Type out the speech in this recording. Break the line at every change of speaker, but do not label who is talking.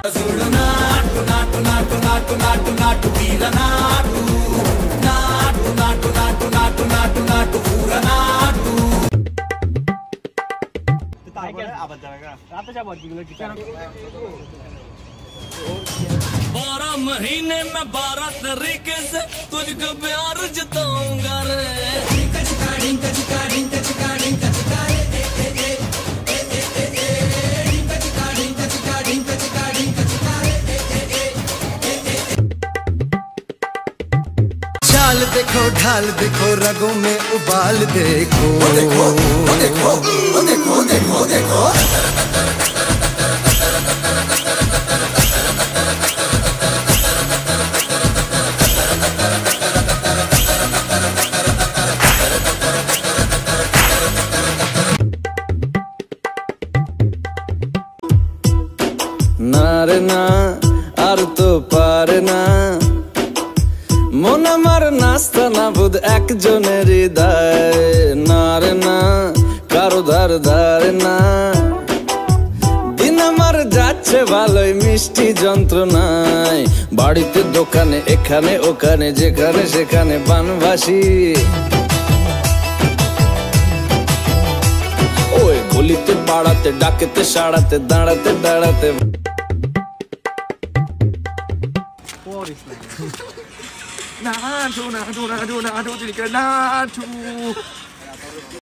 Naatu naatu naatu naatu naatu naatu veera naatu. Naatu naatu naatu naatu naatu naatu pura naatu. बारह महीने में 12 तरीके से तुझको प्यार जताऊंगा रे। चाल देखो ढाल देखो रगों में उबाल देखो। देखो देखो देखो देखो देखो ना रे ना আর তো পারে না মন আমার নাস্তা না বুধ একজনের হৃদয়। না রে না কারো ধার ধারে না দিন আমার যাচ্ছে ভালোই মিষ্টি যন্ত্রণায়। বাড়িতে দোকানে এখানে ওখানে যেখানে সেখানে বানবাসী। ওই গলিতে পাড়াতে ডাকেতে সাড়াতে দাঁড়াতে দাঁড়াতে। Naatu naatu naatu naatu naatu